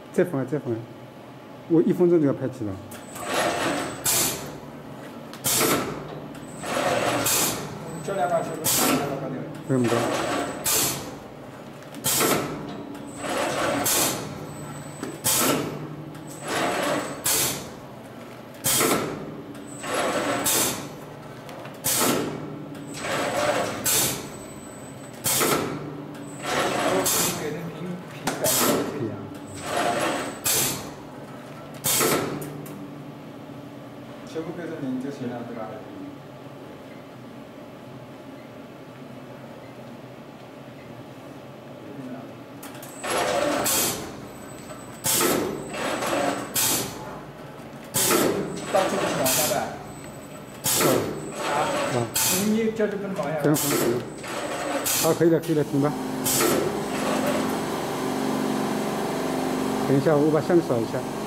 再缝啊，再缝啊！我1分钟就要拍齐了。 这两把是不是拿了？ 为什么的？ 全部跟着您就行了，对吧？到处是毛发的。你这就不能毛呀？ 行。好，可以了，停吧。等一下，我把相机扫一下。